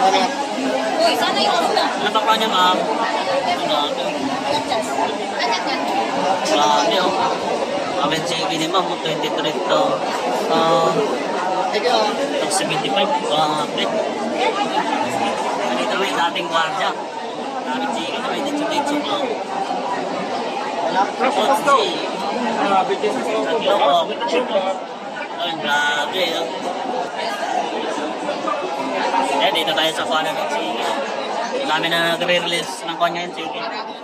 Uy, sana yung una. Ano pa niya, ma'am? Grabe, oh. Amin sige ni ma'am, 23 to. 75. Grabe. Dito may dating gwardiya. Amin sige na may dito. Ay, grabe, oh. Eh, dito tayo sa kanya ng sige. Dami na nagre-release ng kanya yung sige.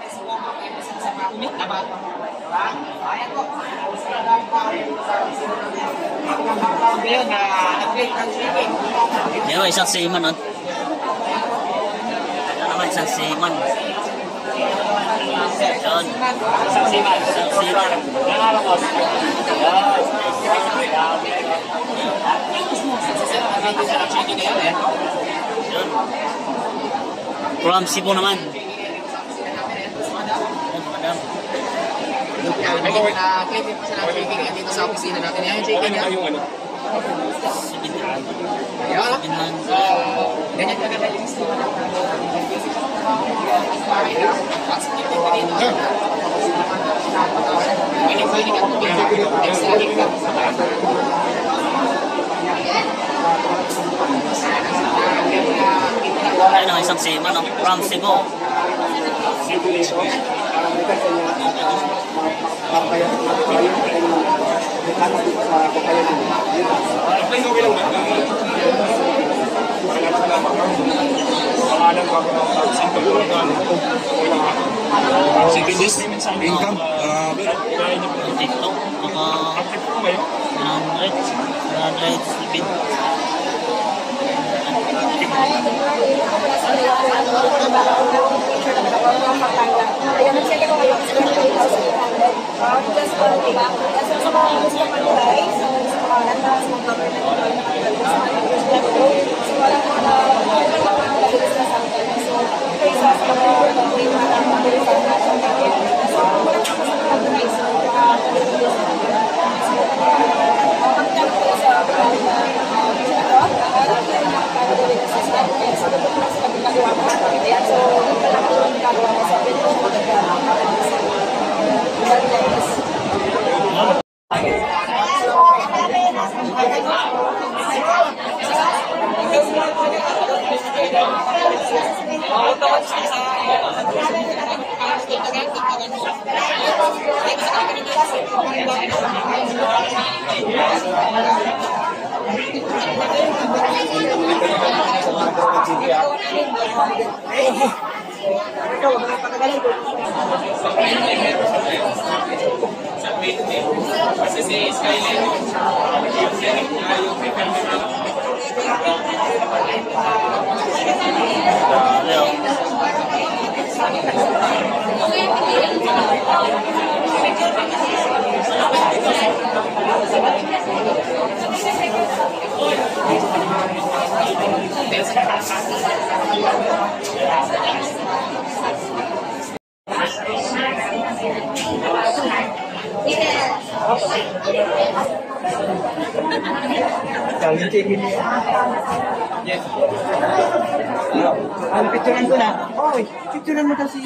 Yan o, isang seaman. Yan naman, isang seaman. Yan. Isang seaman. Yan. From Cebu naman. Nag-clip pa sila ng chicken dito sa opisina natin. Yan yung chicken niya. Ganyan ka ganda yung store natin. Pwede ka tubig. Extra gift ka. Ayun ang isang seaman from Cebu. Income? Dito, mga 100 bit. Ayan, nag-check ako ngayon sa 28,800. Just for, diba? Kasi sa mga gusto pa nila, sa mga natas, mga government, so walang mga nabilis na sa akin. So, kaysa sa mga way para mabilis ang nasa natin. So, walang ako sa mga guys, so, nabilis na natin. So, pagkakita ko sa mga ayan, so, nakakawin kagawa na sa video. Kawin chicken niya. Yes. Ang picturean ko na. Oy, picturean mo kasi.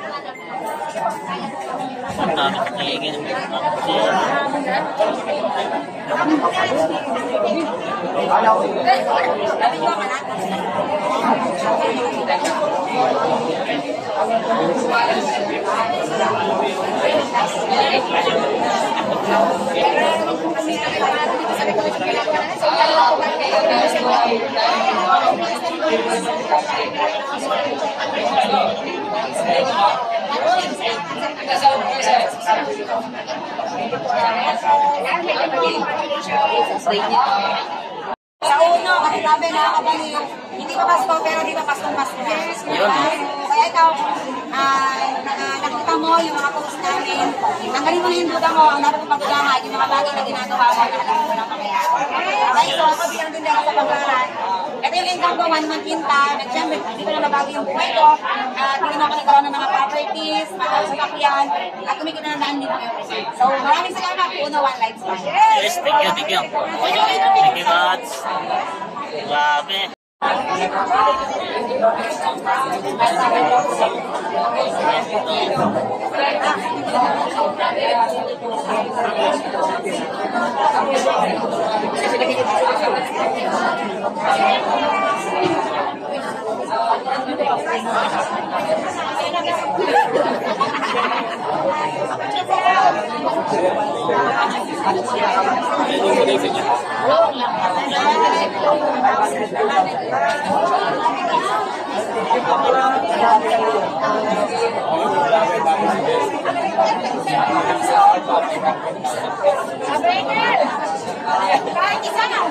Sa uno, kasi sabi nakakabali yung hindi pa Pasko pero di pa Pasko. Kaya ikaw, nakita mo yung mga post namin. Tanggalin mo na yung duda mo, ang dapat pagdudahan, yung mga bagay na ginagawa mo, nakagawa mo ng pangyayari. Okay, so pagbilang din ako sa paglaran. Ito yung income ko, 1 month kinta. Siyempre, hindi ko na nabago yung buhay ko. Hindi na ako nagkaroon ng mga properties, mga sasakyan, at kumikita na ng libre. So, maraming salamat. Una, One Life Span. Yes, thank you. Thank you, Gods. Grabe. Kahit isa na.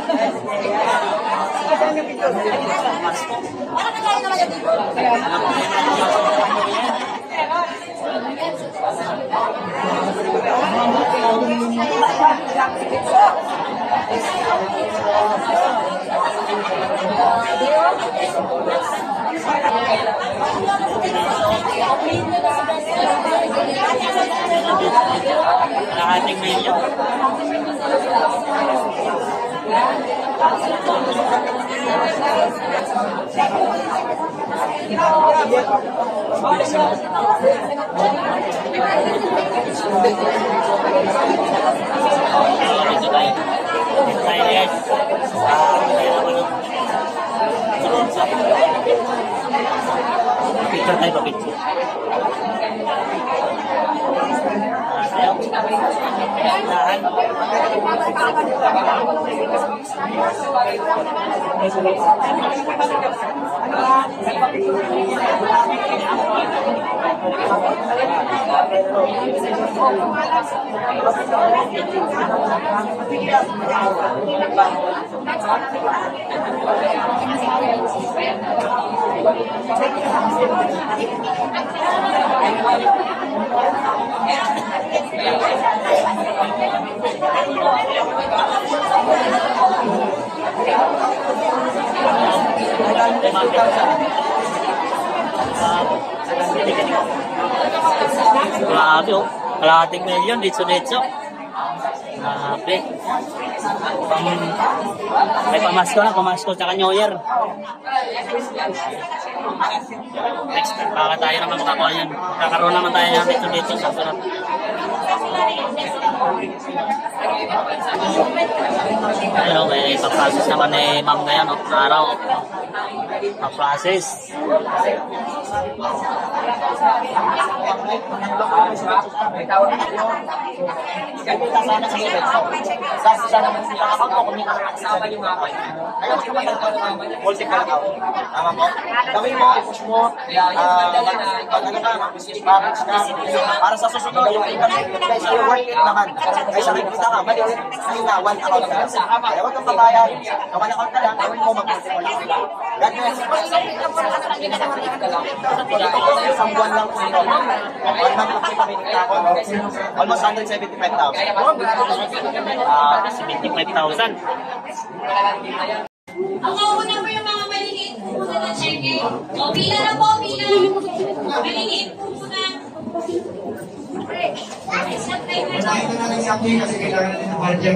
Parang nagkaroon naman yung dito. Kalahating milyon. Picture tayo pa picture. Grabe oh, kalahating milyon, ditso-ditso. Grabe. May pamasko tsaka New Year. Next, baka tayo naman makakuha yan. Kakaroon naman tayo ng ditso-ditso sa sunod. Ayun, may pa-process naman ni ma'am ngayon, araw. Pa-process. Gawin mo, push mo, para sa susunod, yung kaysa yung work it naman. Kaysa nakikita ka, mali ulit, sa'yo na, one account ka lang. Kaya huwag kang babayad, one account ka lang, gawin mo mag-multiple. God bless. Isang buwan lang po ito. 1 month lang po kami nagkakon. Almost 175,000. 75,000. Ang mauna po yung mga maliliit po muna na cheque. O, pila na po, pila. Maliliit po muna. Isang tayo na lang. Ito na lang sa akin kasi kailangan natin ng budget.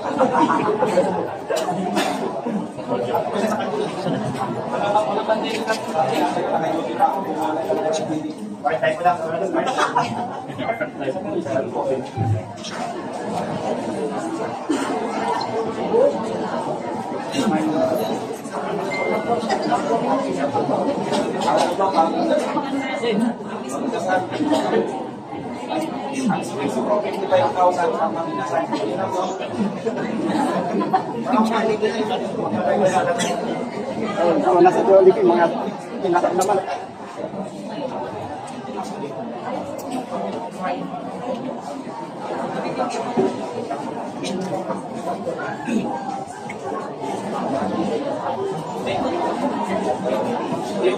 Nasa tuloy ko mga pinaka naman.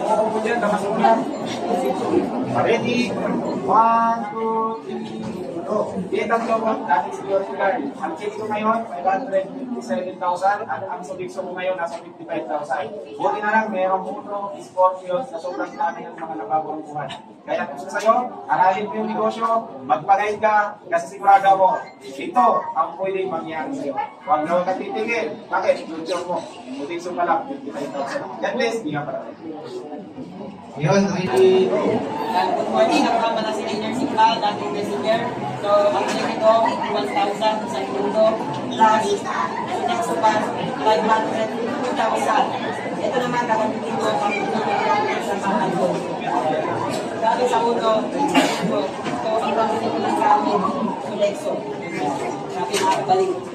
Ready? 1, 2, 3. So, Vietnam Global, dating security guard. Ang check ko ngayon, 557,000 at ang subikso ko ngayon nasa 55,000. Buti na lang, mayroong puno, Scorpions na sobrang dami ng mga nababarukuhan. Kaya kung sa sa'yo, aralin mo yung negosyo, magpag-guide ka, kasi sigurado mo, ito ang pwedeng mangyari sa'yo. Huwag na huwag ka titigil. Bakit? Future mo. Subikso ka lang, 55,000. God bless, di nga para. Yun, really. Good morning, ako naman na si Rainer Sikla, dating messenger. So, ang check ito, 1,000 sa mundo, plus, next to pass, 500,000. Ito naman, kakamitin ko, pang-ibig sa mahal ko. Dati sa uno, so, ang kakamitin ko lang gamit, Sulexo. Sabi nakabalik.